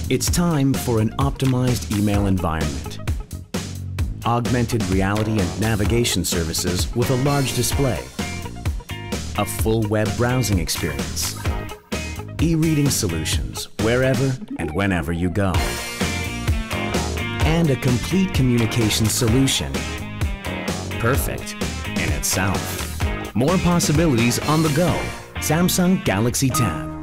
It's time for an optimized email environment. Augmented reality and navigation services with a large display. A full web browsing experience. E-reading solutions wherever and whenever you go. And a complete communication solution. Perfect in itself. More possibilities on the go. Samsung Galaxy Tab.